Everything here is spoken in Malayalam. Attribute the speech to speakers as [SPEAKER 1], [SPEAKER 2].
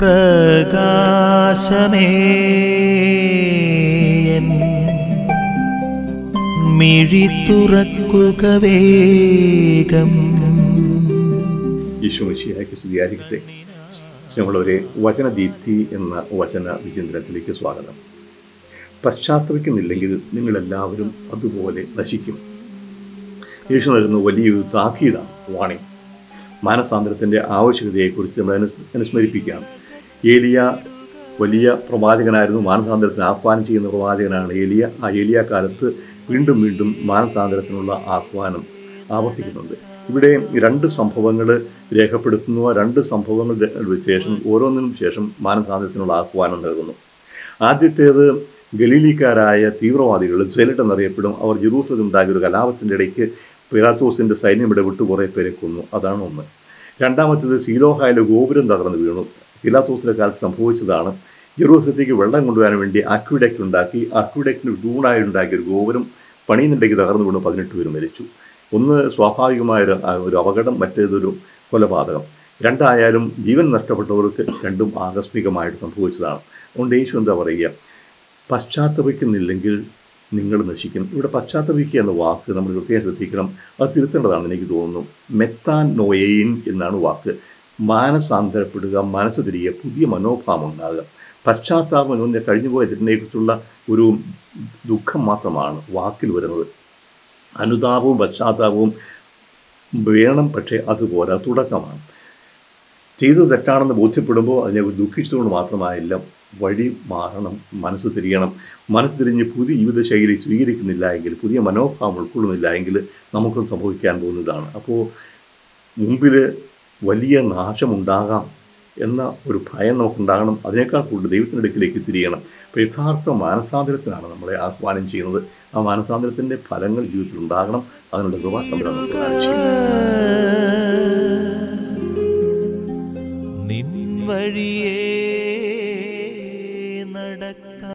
[SPEAKER 1] പ്രകാശമേ മിഴി തുറക്കുക വേഗം.
[SPEAKER 2] ഈശോ മിശിഹായ്ക്ക് സ്തുതിയായിരിക്കട്ടെ. സ്നേഹമുള്ളവരെ, വചനദീപ്തി എന്ന വചന വിചിന്തനത്തിലേക്ക് സ്വാഗതം. പശ്ചാത്തപിക്കുന്നില്ലെങ്കിൽ നിങ്ങളെല്ലാവരും അതുപോലെ നശിക്കും. യേശു നൽകുന്ന വലിയൊരു താക്കീതാണ്, വാണിംഗ്. മാനസാന്തരത്തിൻ്റെ ആവശ്യകതയെക്കുറിച്ച് നമ്മൾ അനുസ്മരിപ്പിക്കുകയാണ്. ഏലിയ വലിയ പ്രവാചകനായിരുന്നു, മാനസാന്തരത്തിന് ആഹ്വാനം ചെയ്യുന്ന പ്രവാചകനാണ് ഏലിയ. ആ ഏലിയ കാലത്ത് വീണ്ടും വീണ്ടും മാനസാന്തരത്തിനുള്ള ആഹ്വാനം ആവർത്തിക്കുന്നുണ്ട്. ഇവിടെ രണ്ട് സംഭവങ്ങൾ രേഖപ്പെടുത്തുന്നു. ആ രണ്ട് സംഭവങ്ങളുടെ ശേഷം ഓരോന്നിനും ശേഷം മാനസാന്തരത്തിനുള്ള ആഹ്വാനം നൽകുന്നു. ആദ്യത്തേത് ഗലീലിക്കാരായ തീവ്രവാദികൾ, സെലറ്റ് എന്നറിയപ്പെടും. അവർ ജെറൂസലത്തിൽ ഉണ്ടാക്കിയ ഒരു കലാപത്തിൻ്റെ ഇടയ്ക്ക് പിലാത്തോസിൻ്റെ സൈന്യം ഇടപെട്ട് കുറേ പേരെ കൊന്നു. അതാണ് ഒന്ന്. രണ്ടാമത്തേത് സീലോഹായിലെ ഗോപുരം തകർന്നു വീണു. പിലാത്തോസിൻ്റെ കാലത്ത് സംഭവിച്ചതാണ്. ജെറൂസലത്തേക്ക് വെള്ളം കൊണ്ടുവരാൻ വേണ്ടി അക്വിഡക്റ്റ് ഉണ്ടാക്കി. അക്വിഡക്റ്റിന് തൂണായി ഉണ്ടാക്കിയ ഒരു ഗോപുരം പണിയുന്നിടയ്ക്ക് തകർന്നു വീണു. 18 പേര് മരിച്ചു. ഒന്ന് സ്വാഭാവികമായ ഒരു അപകടം, മറ്റേതൊരു കൊലപാതകം. രണ്ടായാലും ജീവൻ നഷ്ടപ്പെട്ടവർക്ക് രണ്ടും ആകസ്മികമായിട്ട് സംഭവിച്ചതാണ്. അതുകൊണ്ട് യേശു എന്താ പറയുക? പശ്ചാത്തപിക്കുന്നില്ലെങ്കിൽ നിങ്ങൾ നശിക്കും. ഇവിടെ പശ്ചാത്തപിക്കുക എന്ന വാക്ക് നമ്മൾ പ്രത്യേകം ശ്രദ്ധിക്കണം. അത് തിരുത്തേണ്ടതാണെന്ന് എനിക്ക് തോന്നുന്നു. മെത്താനോയെയിൻ എന്നാണ് വാക്ക്. മാനസാന്തരപ്പെടുക, മനസ്സ് തിരിയുക, പുതിയ മനോഭാവം ഉണ്ടാകുക. പശ്ചാത്താപം എന്ന് പറഞ്ഞാൽ കഴിഞ്ഞുപോയ തെറ്റിനെക്കുറിച്ചുള്ള ഒരു ദുഃഖം മാത്രമാണ് വാക്കിൽ വരുന്നത്. അനുതാപവും പശ്ചാത്താപവും വേണം, പക്ഷേ അതുപോലെ തുടക്കമാണ്. ചെയ്തത് തെറ്റാണെന്ന് ബോധ്യപ്പെടുമ്പോൾ അതിനെ ദുഃഖിച്ചുകൊണ്ട് മാത്രമായില്ല, വഴി മാറണം, മനസ്സ് തിരിയണം. മനസ്സ് തിരിഞ്ഞ് പുതിയ ജീവിതശൈലി സ്വീകരിക്കുന്നില്ല എങ്കിൽ, പുതിയ മനോഭാവം ഉൾക്കൊള്ളുന്നില്ല എങ്കിൽ നമുക്കും സംഭവിക്കാൻ പോകുന്നതാണ്. അപ്പോൾ മുമ്പിൽ വലിയ നാശമുണ്ടാകാം എന്ന ഒരു ഭയം നമുക്കുണ്ടാകണം. അതിനേക്കാൾ കൂടുതൽ ദൈവത്തിൻ്റെ അടുക്കിലേക്ക് തിരിയണം. അപ്പോൾ യഥാർത്ഥ മാനസാന്തരത്തിനാണ് നമ്മളെ ആഹ്വാനം ചെയ്യുന്നത്. ആ മാനസാന്തരത്തിൻ്റെ ഫലങ്ങൾ ജീവിതത്തിൽ ഉണ്ടാകണം. അതിനുള്ള കൃപ നമ്മൾ നമുക്ക് കാണിച്ചു.
[SPEAKER 1] നിൻ വഴിയേ